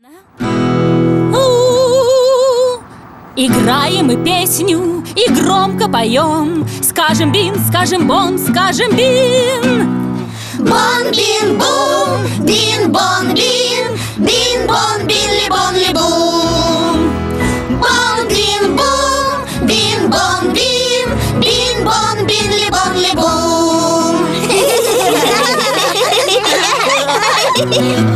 Играем мы песню и громко поем. Скажем бин, скажем бон, скажем бин. Бон-бин-бум, бин-бон-бин, бин-бон-бин-ли-бон-ли-бум. Бон-бин-бум, бин-бон-бин, бин-бон-бин-ли-бон-ли-бум.